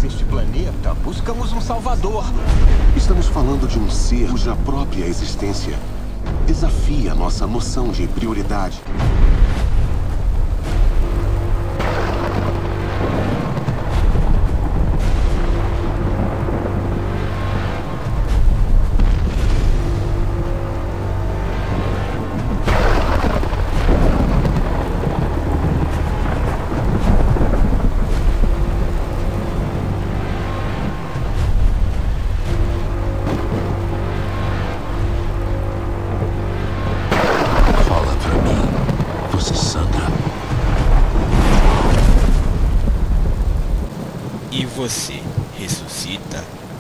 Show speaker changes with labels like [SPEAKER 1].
[SPEAKER 1] nós, este planeta, buscamos um salvador.
[SPEAKER 2] Estamos falando de um ser cuja própria existência desafia nossa noção de prioridade.
[SPEAKER 3] E você ressuscita?